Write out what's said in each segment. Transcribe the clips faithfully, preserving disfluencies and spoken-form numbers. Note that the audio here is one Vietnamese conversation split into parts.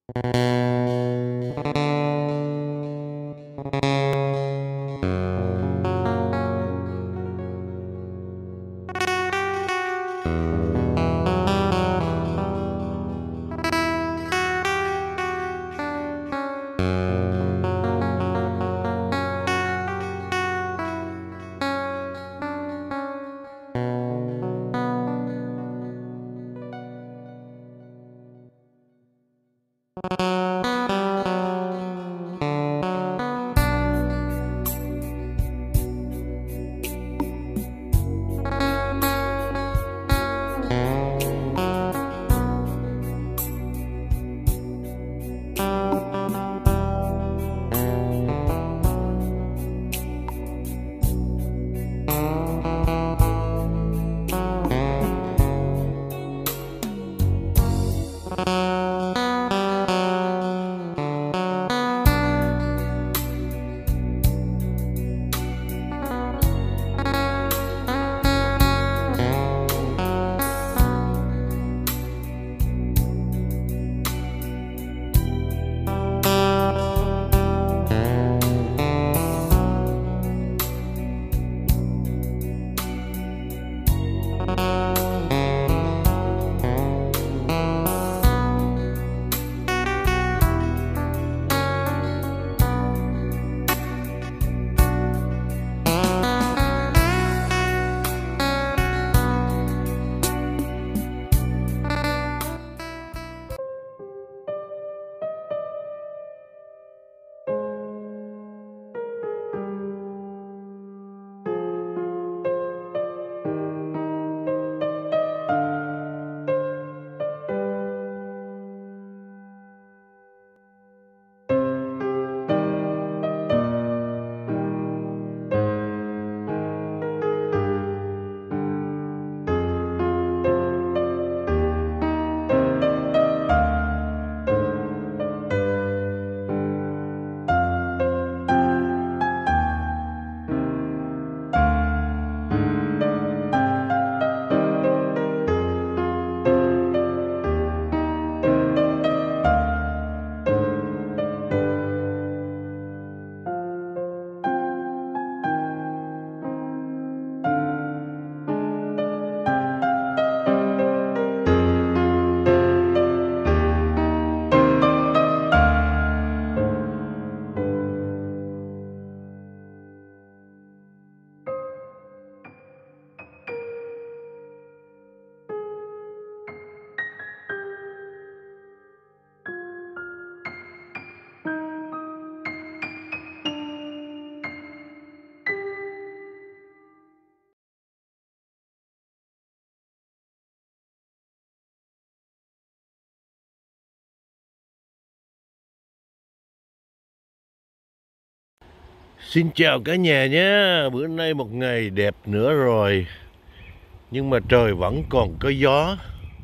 Xin chào cả nhà nhé. Bữa nay một ngày đẹp nữa rồi, nhưng mà trời vẫn còn có gió.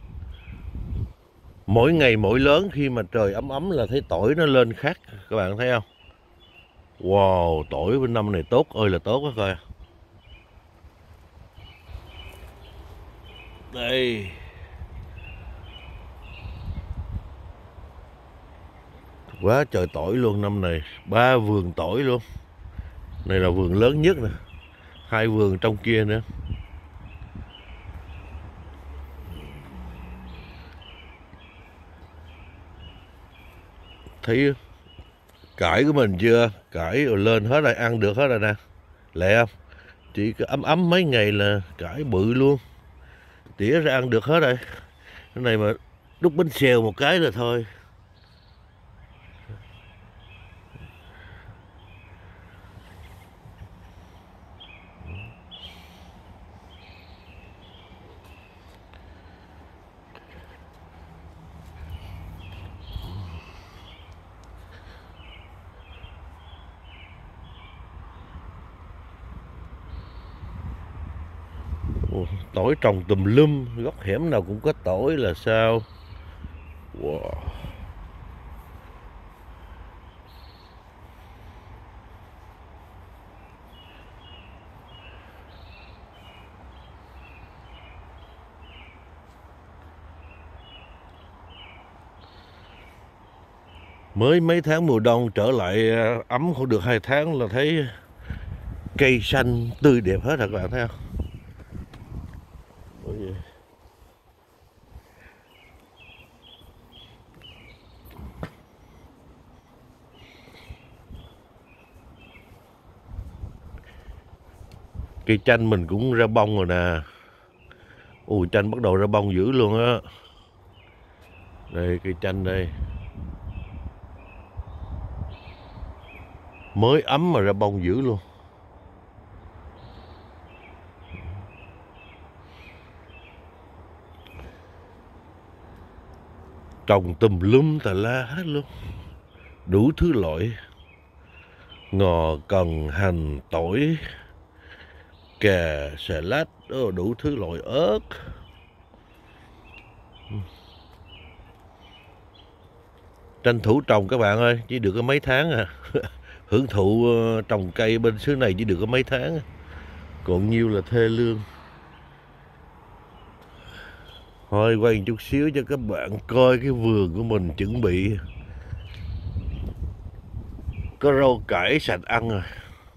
Mỗi ngày mỗi lớn khi mà trời ấm ấm là thấy tỏi nó lên khác. Các bạn thấy không? Wow, tỏi bên năm này tốt ơi là tốt quá coi. Đây. Quá trời tỏi luôn năm này. Ba vườn tỏi luôn. Này là vườn lớn nhất nè. Hai vườn trong kia nữa. Thấy cải của mình chưa? Cải rồi lên hết rồi, ăn được hết rồi nè. Lẹ không? Chỉ ấm ấm mấy ngày là cải bự luôn. Tỉa ra ăn được hết rồi. Cái này mà đút bánh xèo một cái là thôi. Tỏi trồng tùm lum, góc hẻm nào cũng có tỏi là sao. Wow. Mới mấy tháng mùa đông trở lại ấm không được hai tháng là thấy cây xanh tươi đẹp hết rồi các bạn thấy không? Cây chanh mình cũng ra bông rồi nè. Ui, chanh bắt đầu ra bông dữ luôn á. Đây cây chanh đây. Mới ấm mà ra bông dữ luôn. Trồng tùm lum tà la hết luôn. Đủ thứ loại. Ngò, cần, hành, tỏi, cà, xà lách, đủ thứ loại ớt. Tranh thủ trồng các bạn ơi, chỉ được có mấy tháng à. Hưởng thụ trồng cây bên xứ này chỉ được có mấy tháng. Còn nhiêu là thê lương. Thôi quay một chút xíu cho các bạn coi cái vườn của mình chuẩn bị. Có rau cải sạch ăn rồi.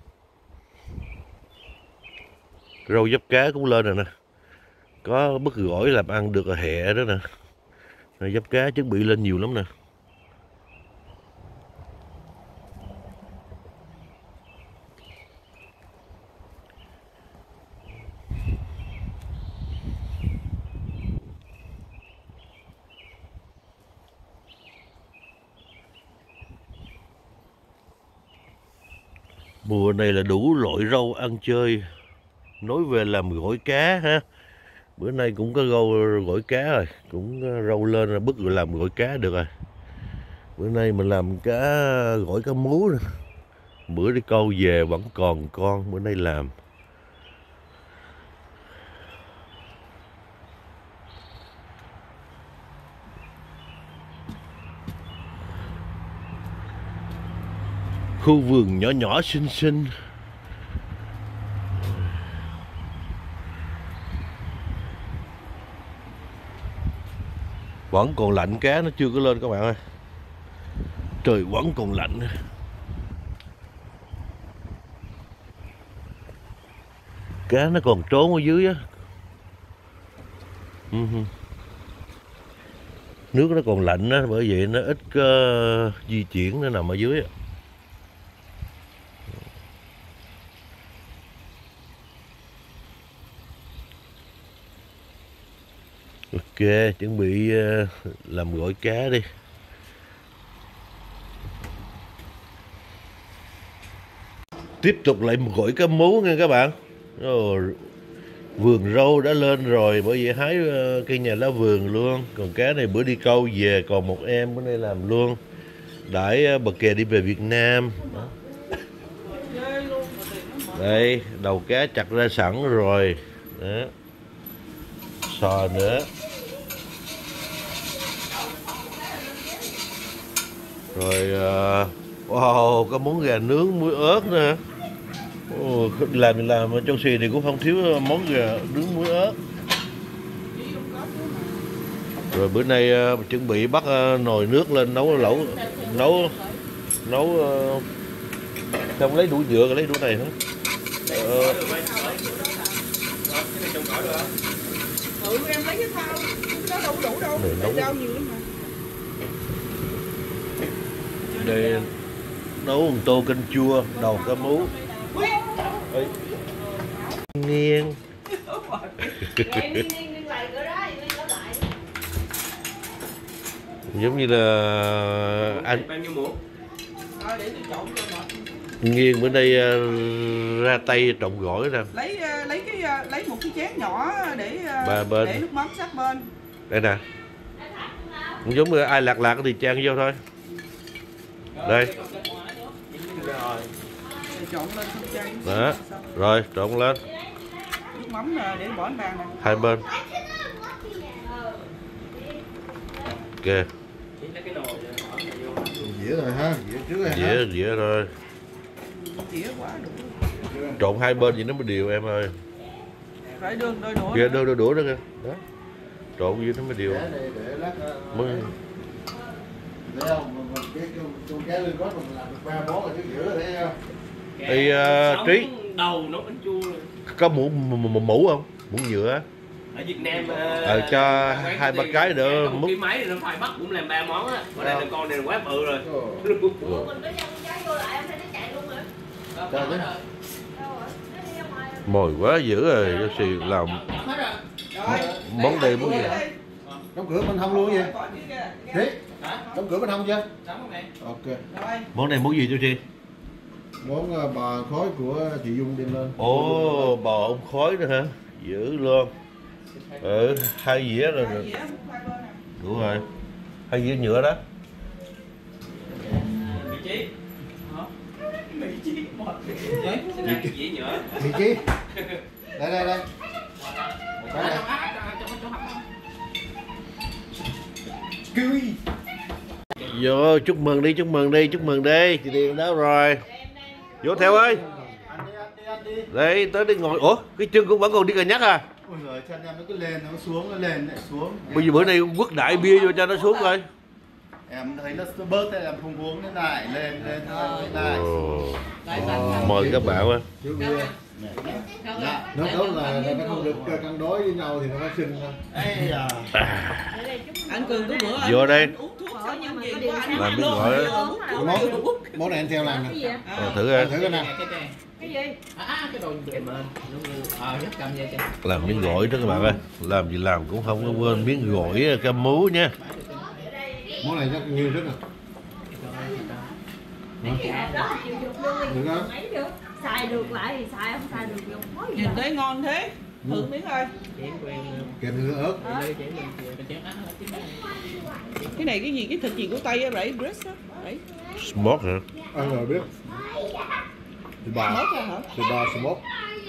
Rau giáp cá cũng lên rồi nè. Có bứt gỏi làm ăn được hẹ đó nè. Rồi giáp cá chuẩn bị lên nhiều lắm nè. Mùa này là đủ loại rau ăn chơi. Nói về làm gỏi cá ha. Bữa nay cũng có rau gỏi cá rồi. Cũng rau lên là bứt rồi làm gỏi cá được rồi. Bữa nay mình làm cá gỏi cá mú nè. Bữa đi câu về vẫn còn con. Bữa nay làm. Khu vườn nhỏ nhỏ xinh xinh. Vẫn còn lạnh, cá nó chưa có lên các bạn ơi. Trời vẫn còn lạnh. Cá nó còn trốn ở dưới á. Nước nó còn lạnh á, bởi vậy nó ít uh, di chuyển, nó nằm ở dưới á. Ok, chuẩn bị uh, làm gỏi cá đi. Tiếp tục lại một gỏi cá mú nha các bạn. Rồi, vườn rau đã lên rồi, bởi vậy hái uh, cây nhà lá vườn luôn. Còn cá này bữa đi câu về, còn một em bữa nay làm luôn. Đãi uh, bờ kè đi về Việt Nam. Đó. Đây, đầu cá chặt ra sẵn rồi. Đó. Sò nữa. Rồi uh, wow, có món gà nướng muối ớt nữa. Oh, làm làm trong xì này cũng không thiếu món gà nướng muối ớt. Rồi bữa nay uh, chuẩn bị bắt uh, nồi nước lên nấu lẩu, nấu nấu uh, không lấy đũa dựa, lấy đũa này hết. Uh, ừ, em lấy cái thao, nó đâu đủ đâu, nấu rau nhiều lắm mà. Đây nấu một tô canh chua đầu cá mú. Ê. Nghiêng. Giống như là anh Nghiêng bữa nay ra tay trộn gỏi nè. Lấy lấy cái lấy một cái chén nhỏ để ba bên để nước mắm sát bên. Đây nè. Cũng giống như ai lạc lạc thì chan vô thôi. Đây. Trộn lên không chay. Đó. Rồi trộn lên. Nước mắm để bỏ lên bàn nè. Hai bên. Ok. Dĩa rồi ha, dĩa trước rồi Dĩa, dĩa rồi. Dĩa quá đủ. Trộn hai bên vậy nó mới đều em ơi. Phải đưa đôi đũa. Kìa, đưa đôi đũa đó kìa. Đó. Trộn vậy nó mới đều. để, để lát Mới... Thấy không? Mình cái cái lên có mình làm được ba món là chứ giữa thấy không? Thì uh, Trí đầu nấu bánh chua rồi. có mũ mũ, mũ không? Mũ nhựa. Ở Việt Nam Ờ, cho hai ba cái nữa múc cái máy nó phải bắt cũng làm ba món á. Ở đây là con này quá bự rồi. Ủa mình có nhân trái vô lại em thấy nó chạy luôn hả? Trời chứ. Đâu rồi? Nó đi ra ngoài rồi. Mồi quá dữ rồi, cho xì làm món đây món gì? Đóng cửa bên hông luôn vậy? Có chứ kìa. Thế? Hả? Đóng cửa bên hông chưa? Đúng này. Ok. Rồi. Món này món gì cho chị? Món ờ, bò khói của chị Dung đem lên. Ồ, bò ông khói nữa hả? Dữ luôn. Ừ, hai dĩa rồi. Hai dĩa múc khoai bơ nè. Đúng rồi. Hai dĩa nhựa đó. Vị trí. Hả? Vị trí một. Đấy, xin ăn dĩa nhựa. Vị trí. Đây đây đây. Một cái đây. Cui. Vô, chúc mừng đi, chúc mừng đi, chúc mừng đi. Chị Điền đó rồi. Vô theo ơi. Ăn đi, ăn đi, ăn đi. Đây, tới đi ngồi. Ủa, cái chân cũng vẫn còn đi cà nhắc à? Ôi giời, chân em nó cứ lên, nó xuống, nó lên, lại xuống. Bây giờ bữa nay quất đại bia vô cho nó xuống coi. Em thấy nó bớt thế em không uống nó lại lên lên thôi lại. Ồ. Mời các bạn á. Chứ bia. Nó đó là nó không được cân đối với nhau thì nó phát sinh thôi. Ây da. Anh Cường có bữa Vô đây. uống thuốc xong nhưng gì quá anh Làm biết gọi á. Món món này anh theo làm nè. Ờ, thử coi. Thử cái nào. cái gì? À, cái đồ kèm lên. Ờ, nhất cầm vậy kìa. Làm miếng gỏi đó các bạn ơi. Làm gì làm cũng không có quên miếng gỏi cam mú nha. Món này rất nhiều rất nè. Đó chịu dục luôn Được không? mấy được. Xài được lại thì xài không xài được dùng. Nhìn thấy ngon thế, thử miếng thôi. Kèm nữa ớt. Cái này cái gì, cái thịt gì của Tây á, rẫy, breast á, rẫy. Smoke hả? Ăn rồi biết. Thịt bò. Mốt ra hả? Thịt bò smoke.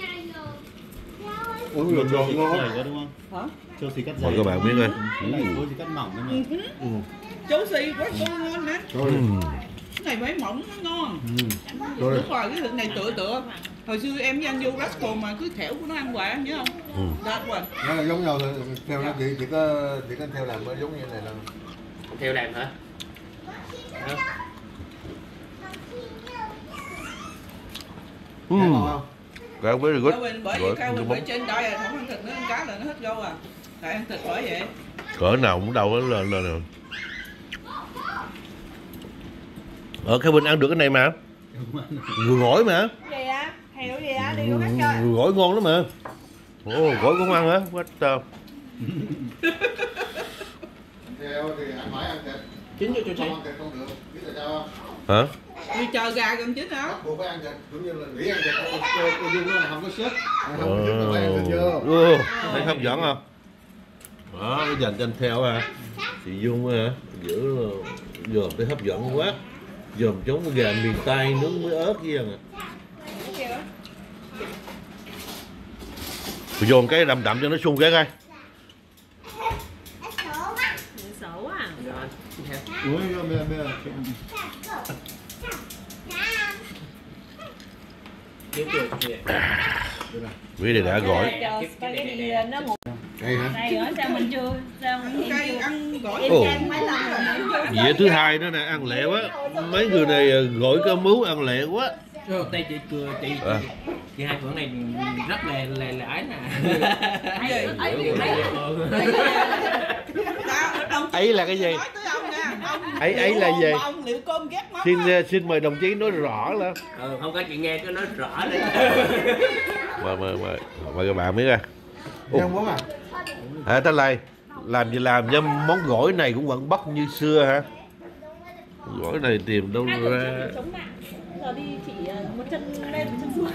Ôi người ngon ngon. Đúng không? Hả? Châu xì cắt Mời dày. các bạn miếng coi. Cái này châu xì cắt mỏng đấy mà. Ừ. Chú xì quá ngon ngon nè. Rồi. Ừm. Cái này phải mỏng nó ngon. Ừ. Rồi. Đúng rồi, cái thịt này tựa tựa. Hồi xưa em với anh vô Rascal mà cứ thẻo của nó ăn hoài, nhớ không? Ừ. Đó rồi. Nó là giống nhau thôi. Theo nó chỉ chỉ có chỉ có theo làm nó giống như này là. Theo làm hả? Hả? Nghe Ừm. ngon không? Cao very good. Cao Bình, bởi vì Cao Bình bởi trên đây là không ăn thịt nữa, ăn cá là nó hết gâu à. Tại ăn thịt bởi vậy. Cỡ nào cũng đâu nó lên lên rồi. Ở cái Bình ăn được cái này mà. Người gỏi mà. Gì á? Heo gì á? Đi vô khách chơi. Người gỏi ngon lắm mà. Ồ, gỏi cũng ăn hả? What the... Theo thì anh phải ăn thịt. Chín vô cho chị. Không ăn thịt không được. Biết là sao không? Hả? Đi chờ gà gần chín hả? Bắt buộc phải ăn thịt. Cũng như là nghỉ ăn thịt. Cô cô Dung nó là không có sức. Không có sức là phải ăn thịt chưa? Ồ, thấy hấp dẫn không? Đó, cái dành cho anh theo à. Chị Dung hả? Giữ dòm thấy hấp dẫn quá. Dòm giống gà miền Tây nướng với ớt với à. Rồi dồn cái đậm đậm cho nó sung cái coi. Xấu à? Ui, bây giờ bây giờ. Nếu được thì Quý này đã gỏi. Spaghetti nó một Đây hả? này nữa sao mình chưa sao Ăn em cay, chưa ăn gỏi. em Ồ. chan mấy lần rồi mà em chưa Dĩa thứ hai nữa nè, ăn lẹ quá. Mấy người này gỏi cơm mú ăn lẹ quá. Đây chị chị chị À. chị hai phượng này rất là là là ấy nè. Gì? Ông Ấy là cái gì? nói tới ông nha. Ông Ấy ấy là gì? Ông liệu cơm ghét mắm Xin á. xin mời đồng chí nói rõ là. Ừ, không có chị nghe cái nói rõ đấy. Mời mời mời mời các bạn biết ra. Nghe không muốn à? Hả ta lại làm gì làm nhưng món gỏi này cũng vẫn bắt như xưa hả? Gỏi này tìm đâu ra? chống nạn giờ đi chỉ một chân lên một chân xuống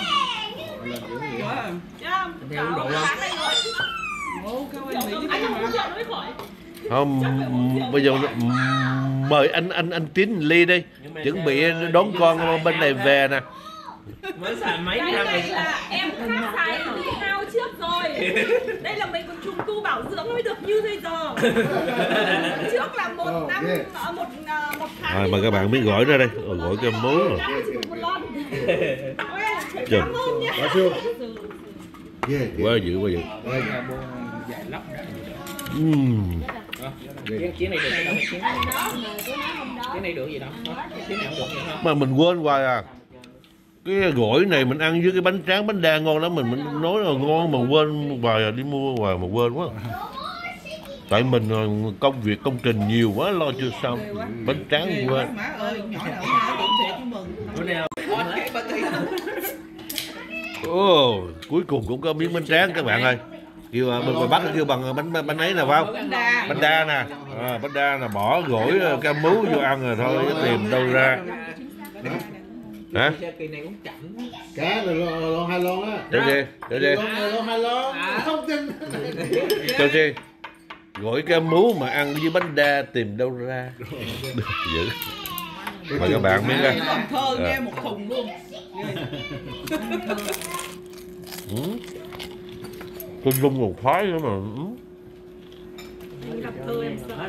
Dạ. không? Theo uống rượu không? Ồ, Cao Bình bị Anh cái không mà. uống rượu nó mới khỏi. Không, bây giờ mời anh anh anh Tín ly đi, chuẩn bị đón con bên này về nè. Mới xài mấy Cái năm này rồi. là em đã xài đi hao trước rồi. Đây là mình còn trùng tu bảo dưỡng mới được như bây giờ. Trước là một Oh, năm yeah. ờ, một ờ, một tháng. Rồi mời các bạn biết gỏi ra đây, Ồ, gỏi cơm mú rồi. Năm chỉ được một lần. Ôi, Trời. cảm ơn nha. Có chưa? Ghê. Quá dữ quá dữ. Đây. Dài lắm. Uhm. Chuyến, chuyến này được gì đâu? Chuyến, Anh đó mà cứ nói không đó. chuyến này được gì đâu? Chuyến này không được gì không? Mà mình quên hoài à. Cái gỏi này mình ăn với cái bánh tráng bánh đa ngon lắm, mình mình nói là ngon mà quên hoài à, đi mua hoài mà quên quá. Tại mình công việc công trình nhiều quá lo chưa xong. Bánh tráng Ghê quên. quá, má ơi, nhỏ nào má cũng thiệt chứ mừng. Bữa nào Quên cái bà Thi. Ồ, cuối cùng cũng có miếng bánh tráng các bạn ơi. Kêu à, bên ngoài Bắc kêu bằng bánh bánh ấy nào phải không? Bánh đa. Bánh đa nè, à, bánh đa là bỏ gỏi cam mú vô ăn rồi thôi, chứ tìm đâu ra. Hả? kỳ này cũng chậm. Cá là lon lon hai lon á. Để đi, để đi. Lon hai lon hai lon. Không tin. Cho chi? Gỏi cam mú mà ăn với bánh đa tìm đâu ra? Được dữ. Mời các bạn miếng ra. Cần Thơ nghe một thùng luôn. Ừ. Tôi lung một phái nữa mà. Ừ. Đọc thơ em sợ.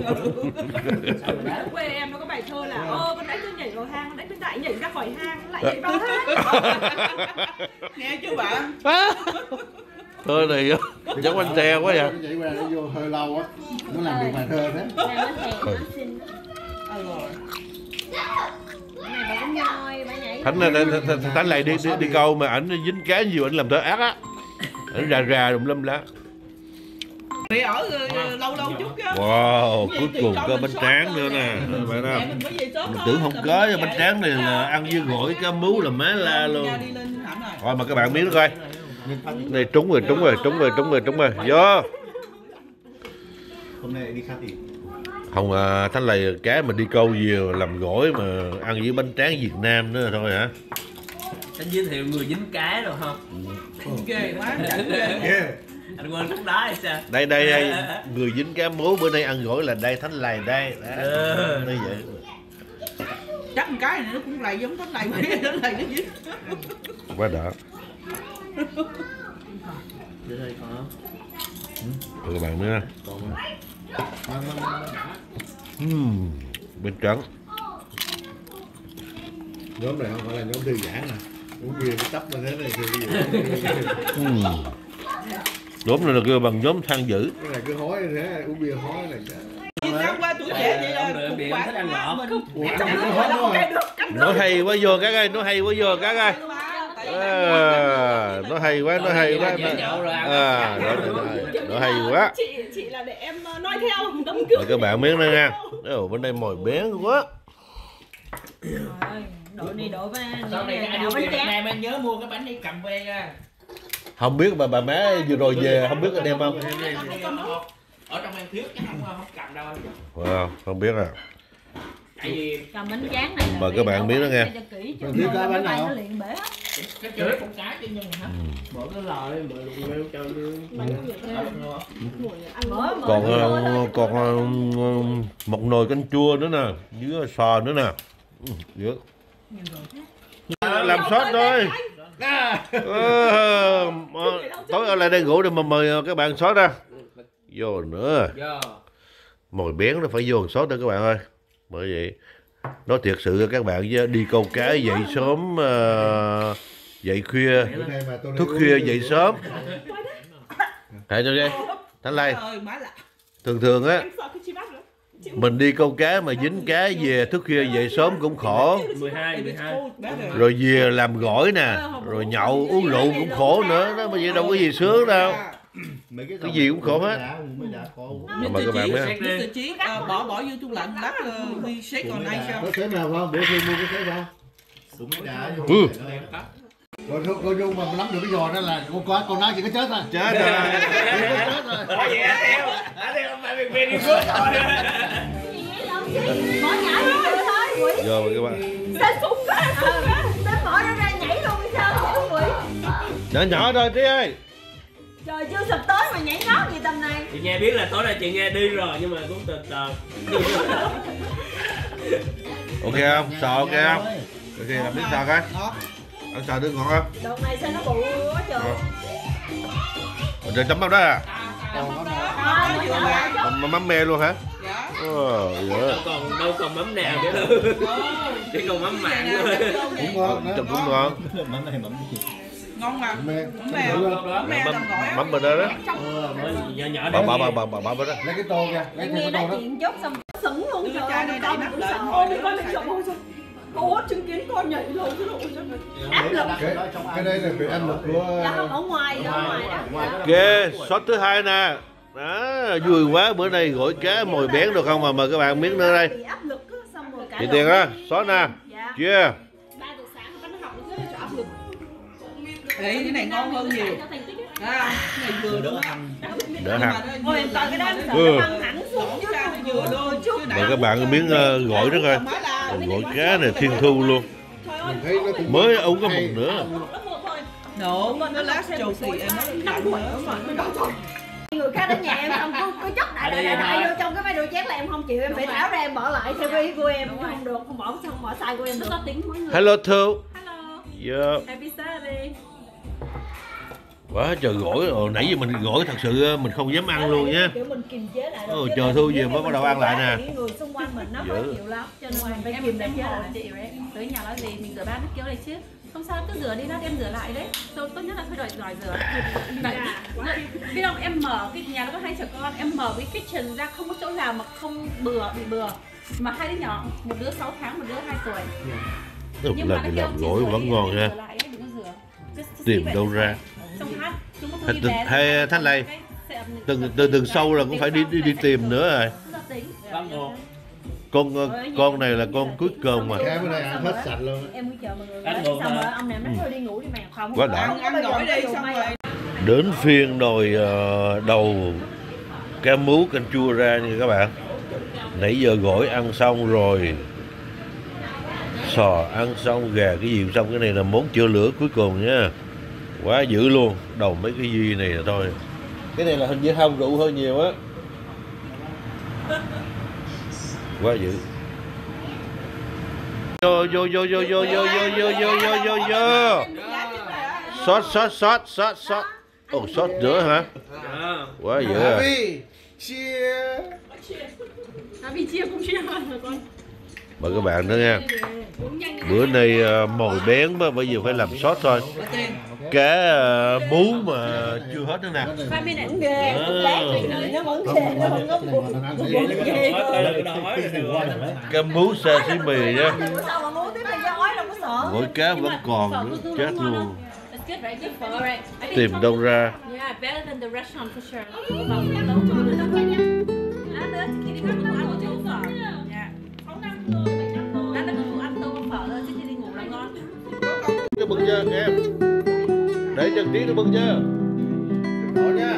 Ở quê em nó có bài thơ là ơ con đấy tôi nhảy vào hang, con đấy tôi lại nhảy ra khỏi hang lại nhảy vào hang. Nghe chưa bạn? Thơ này giống anh tre quá vậy. Vậy qua nó vô hơi lâu á. Nó làm được bài thơ đấy. Này nó thèm nó xinh. Ờ rồi. Cái này bà cũng nhoi, bà nhảy. Thánh này Thánh này đi, đi đi câu mà ảnh dính cá nhiều ảnh làm thơ ác á. Ảnh ra ra đùm lâm lá. Mày ở uh, lâu lâu chút á. Wow, cuối cùng có bánh tráng nữa nè. Bạn Mẹ đâu? mình mới về sớm Mình thôi, tưởng không là có mình bánh chạy. tráng này là ăn với gỏi cá mú là má la luôn. Ra đi lên hẳn rồi. Rồi mà các bạn biết đó coi. Này trúng rồi, trúng rồi, trúng rồi, trúng rồi, trúng rồi. Vô. Hôm nay đi khác gì? Không à, Thánh này cá mình đi câu nhiều làm gỏi mà ăn với bánh tráng Việt Nam nữa thôi hả? Anh giới thiệu người dính cá rồi không? Ghê quá, chạy ghê. Anh quên lúc đó hay sao? Đây đây đây, người dính cá mú bữa nay ăn gỏi là đây Thánh Lầy đây. Đó. Ừ. Như vậy. Chắc một cái này nó cũng lầy giống cái này mà nó lầy nó dính. Quá đỡ. Để đây có. Rồi các bạn nữa. Uhm, bên trắng. Nhóm này không phải là nhóm thư giãn nè. Uống bia cái tấp lên thế này thì cái gì? Uhm. Nhóm này là kêu bằng nhóm than dữ. Cái này cứ hói như thế, uống bia hói này. Sáng qua tuổi trẻ vậy là Ông cũng Điện quản thích ăn quá ngọt. mình. Ủa, cái này cứ hói đúng rồi. Nó hay quá vô các ơi, nó hay quá vô các ơi. À, nó hay quá, nó hay quá. À, nó, nó, nó hay quá. Chị chị là để em nói theo đấm cướp. Rồi các bạn miếng đây nha. Ồ, bên đây mồi bén quá. Đổ đi đổ vào. Sau này anh đi Việt Nam anh nhớ mua cái bánh đi cầm về nha. Không biết bà bà má vừa rồi về không biết anh em không? Ở trong em thiếu chắc không không cầm đâu anh. Wow, không biết à. Tại vì Cầm bánh tráng này là Mời các bạn biết đó nghe. cho kỹ chứ Còn thiếu cá bánh nào? nó liền bể hết. cái chửi con cá chứ nhưng hả? Mở cái lò đi, mở lụng leo cho Mở mở Còn thôi ờ, thôi. còn ờ, một nồi canh chua nữa nè, với sò nữa nè. Ừ, dữ. Làm sốt thôi. Ờ, ờ, tối ở lại đây ngủ để mà mời các bạn sốt ra. Vô nữa. Mồi bén nó phải vô sốt đó các bạn ơi. Bởi vậy nói thiệt sự các bạn chứ đi câu cá dậy sớm uh, dậy khuya thức khuya dậy sớm hãy cho đi Thánh Lây thường thường á mình đi câu cá mà dính cá về thức khuya dậy sớm cũng khổ mười hai mười hai rồi về làm gỏi nè rồi nhậu uống rượu cũng khổ nữa đó, bây giờ đâu có gì sướng đâu. Mấy cái, Cái gì cũng khổ hết. Mời các bạn biết không? mít tơ Chiến uh, bỏ bỏ vô tủ lạnh lát uh, đi shake còn nay sao? Có xếp nào không? Bữa khi mua cái xếp không? súng cái đá vô. Ừ. Còn cô, cô Dung mà nắm được cái giò đó là con có con nói chỉ có chết thôi. Chết rồi. Chết rồi. Ủa vậy á theo á theo phải bị về đi cướp rồi. Mở nhảy đi rồi thôi quỷ. Vô các bạn. Sao súng quá súng quá. Nó mở nó ra nhảy luôn sao không quỷ. Nhỏ nhỏ thôi Tí ơi. Trời chưa sập tới mà nhảy nhót gì tầm này. Chị nghe biết là tối nay chị nghe đi rồi nhưng mà cũng từ từ. Ok không? Sò ok không? Ok làm biết sò coi. Ăn sò đứa ngon không? Đợt này sao nó bự quá trời. Ờ. Rồi chấm mắm đó à? À, nó vừa ra. Mắm, mắm me luôn hả? Dạ. Ờ, Đâu dạ. còn đâu còn mắm nào nữa đâu. Chỉ còn mắm mặn thôi. Cũng ngon. Chấm cũng ngon. Mắm này mắm gì? Ngon mà. Mẹ. Mắm mè không? Mè mắm tao gọi á. mắm bên đó đó. Nhỏ nhỏ Bà bà bà bà bà bà bên đó. Lấy cái tô kìa, lấy Nghe cái nói tô đó. chuyện chốt xong sững luôn. Đưa Trời chai ơi, này con đậy mình nắp cũng lên sợ. thôi. Ôi, con mình sợ ôi sao. Cô chứng kiến con nhảy lầu chứ đâu áp lực. Cái, cái đây là bị ăn lực của... Dạ không, ở ngoài, ở ngoài đó. Ok, shot thứ hai nè. Đó, vui quá, bữa nay gỏi cá mồi bén được không mà mời các bạn miếng nữa đây. Bị áp lực á, xong rồi cả Chị lộn Tiền á, đi. shot nè. Dạ. Chưa? ba giờ sáng con nó học nó rất là áp lực. Ê, cái này ngon hơn nhiều. Cho thành tích ấy. Thấy không? Cái này vừa luôn á. Đỡ Nhưng hạt. mà nó Ôi em vừa coi cái đó lạnh em đó. sợ Ừ. nó văng hẳn xuống chứ Ra không nó vừa luôn. Chứ Mời nãy- các bạn cái miếng ờ, gỏi đó coi. Mới là- Gỏi cá này thiên thu luôn. Trời ơi, Thấy nó cũng Mới ống có một hay. nữa. lớp một thôi. Nổ, Mà nó lát trầu xì em nó lạnh nữa mà. Người khác đến nhà em xong cứ cứ chất đại đại đại đại vô trong cái mấy đồ chén là em không chịu, em phải tháo ra em bỏ lại theo ý của em, không được, không bỏ xong bỏ sai của em được. Có tính mỗi người. Hello Thu. Hello. Yeah. Happy Saturday. Quá trời gỏi, Ồ, nãy giờ mình gỏi thật sự ờ, mình không dám ăn luôn nhé. Kiểu mình kiềm chế lại. Ồ, chờ Thu về mới bắt đầu ăn lại nè. Những người xung quanh mình nó khó Dữ. chịu lắm, cho nên mình phải em kiềm em chế hỏi lại. chị đấy, tới nhà nói gì mình rửa bát nước kiếu này chứ không sao, cứ rửa đi, lát em rửa lại đấy, rồi tốt nhất là phải đòi giỏi rửa. Đấy, biết không, em mở cái nhà nó có hai trẻ con, em mở cái kitchen ra không có chỗ nào mà không bừa bị bừa, mà hai đứa nhỏ, một đứa sáu tháng, một đứa hai tuổi. Lúc Nhưng lần mà thì nó làm kêu gỏi chị vẫn rửa ngon đi, nha. rửa lại ấy, đừng có rửa. Cứ xí Tìm vậy đâu thôi. ra. Xong hát chúng có Hay đi từ- về hay Thanh Lê, cái xe- Từng từ từ sâu là cũng phải đi đi, đi tìm nữa rồi. Cứ ra tính. Vâng, ồ. Con ờ, con này là con cuối cùng mà. Cái bữa nay ăn hết sạch luôn á. Em mới chờ mọi người Ăn lấy, đồ xong hả? rồi ông này nói thôi đi ngủ đi mày, không Quá không, đã. không có Ăn bao giờ gỏi đi dùng xong may. rồi. Đến phiên nồi ờ, đầu cá mú canh chua ra nha các bạn. Nãy giờ gỏi ăn xong rồi, sò ăn xong, gà cái gì cũng xong, cái này là món chữa lửa cuối cùng nha. Quá dữ luôn, đầu mấy cái gì này là thôi. Cái này là hình như hao rượu hơi nhiều á. Quá dữ. Vô vô vô vô vô vô vô vô vô vô vô vô. Sót sót sót sót sót. Ồ sót nữa hả? À. Quá dữ à. Happy, cheers. À, vì chia cũng chia rồi con. Mời các bạn nữa nha. Bữa nay uh, mồi bén mà bây giờ phải làm sót thôi. Cá uh, bú mà chưa hết nữa nè. Five minutes. Cũng ghê, À. lát thì nó vẫn ghê, nó vẫn có buồn. Cá bú sashimi nhá. Bữa sau mà muốn tiếp thì cho ói đâu có sợ. Gỏi cá vẫn còn nữa, chết luôn. It's good, right? Good for, right? I think Tìm some- đâu ra. Yeah, better than the restaurant for sure. Vào nhà nấu cho người ta quên nha. Lát nữa khi đi ăn cũng ăn một tô phở. Dạ. Lát nữa cũng ăn tô phở thôi chứ khi đi ngủ là ngon. Cái bưng chưa em? Để chân tí nó bưng chưa? Đó nha.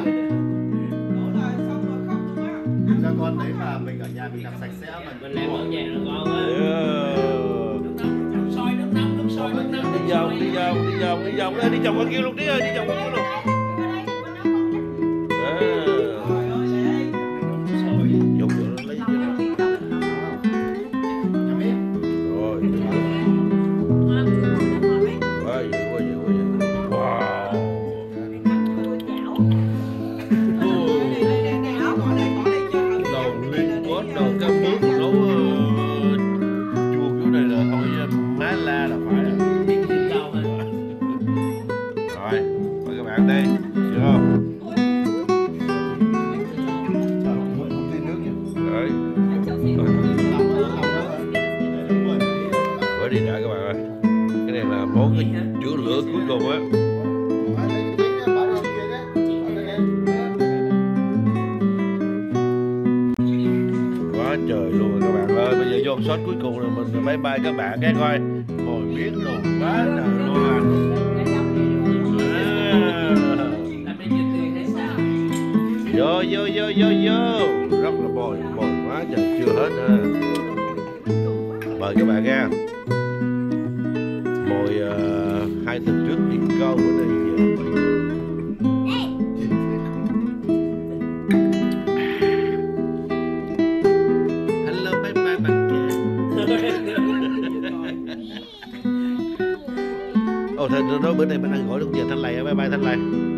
Cho con thấy mà mình ở nhà mình làm sạch sẽ mà Mình làm ở nhà nó ngon á. Yeah. Sôi nước nóng, nước sôi nước nóng. Đi vòng, đi vòng, đi vòng, đi vòng, đi vòng qua kia luôn tí ơi, đi vòng qua kia luôn. À. Dùng rồi nó lấy cái đó. Rồi. Quá dữ, quá dữ, quá dữ. Wow. Đầu liên cốt, đầu cá mướp nấu uh, chua kiểu này là thôi má la là phải rồi. Rồi, mời các bạn đây. Được không? Không thấy nước nhỉ? Rồi. Bởi đi đã các bạn ơi. Cái này là món cái chữa lửa cuối cùng á. Quá trời luôn rồi các bạn ơi. Bây giờ vô shot cuối cùng rồi mình bye bye các bạn cái coi. Ngồi miếng luôn quá trời luôn à. À. Làm đi nhiều tiền hay sao? Vô vô vô vô vô. Rất là bồi bồi quá trời chưa hết nữa. Mời các bạn nha. Mồi uh, hai tuần trước đi câu bữa nay giờ. Hello bye bye bạn kia. Ồ thật nói bữa nay mình ăn gỏi đúng giờ Thanh Lầy bye bye Thanh Lầy.